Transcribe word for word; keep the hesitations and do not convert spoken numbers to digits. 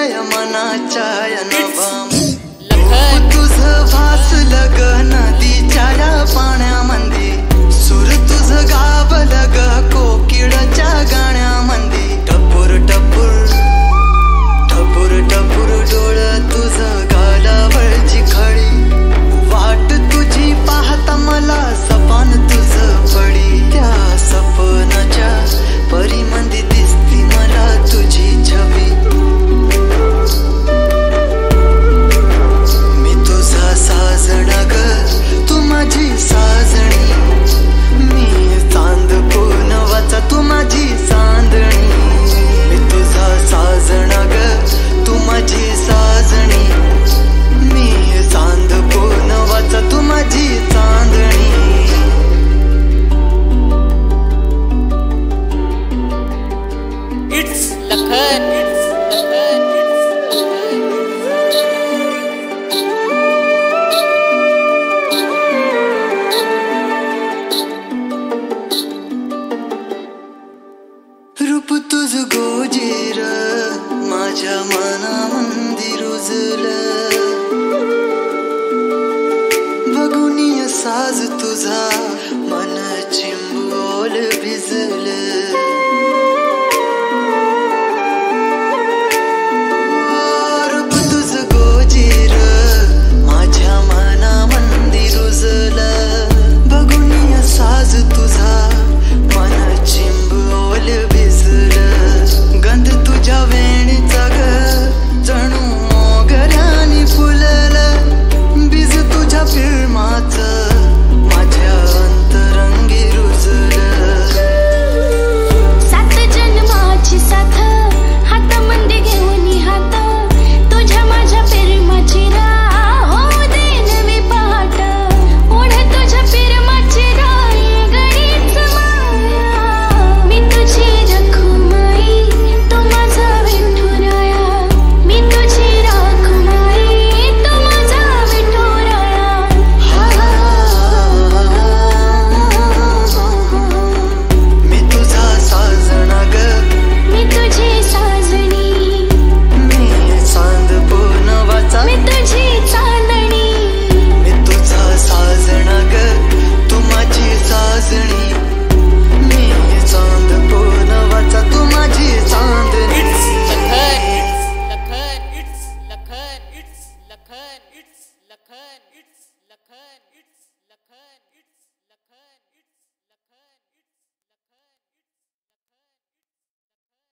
या मनाच्या या नभा तुझं भासलं ग नदीच्या या पाण्यामध्ये सूर तुझं गावलं ग कोकिळच्या गाण्यामध्ये टपूर टपूर टपूर टपूर डोळं तुझं गालावरची खळी वाट तुझी पाहता मला सपान तुझं पडी त्या सपनाच्या परीमध्ये दिसती मला तुझी छबी मी तुझा साजण ग तू माझी साजणी मी चांद पूनवाचा तू माझी चांदणी मी तुझा साजण ग तू माझी साजणी मी चांद पूनवाचा तू माझी चांदणी इट्स लखन रूप तुझ गोजीर माझ्या मनामंदी रुजलं बघून साज तुझा